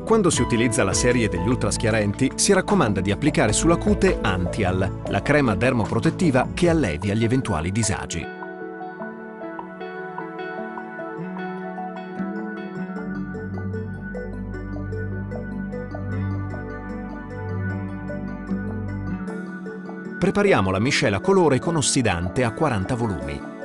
Quando si utilizza la serie degli ultraschiarenti, si raccomanda di applicare sulla cute Antial, la crema dermoprotettiva che allevia gli eventuali disagi. Prepariamo la miscela colore con ossidante a 40 volumi.